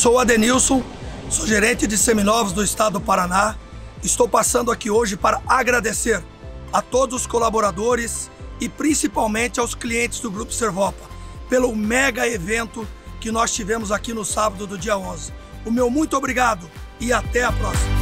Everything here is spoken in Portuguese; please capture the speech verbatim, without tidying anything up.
Sou Adenilson, sou gerente de seminovos do estado do Paraná. Estou passando aqui hoje para agradecer a todos os colaboradores e principalmente aos clientes do Grupo Servopa pelo mega evento que nós tivemos aqui no sábado do dia onze. O meu muito obrigado e até a próxima.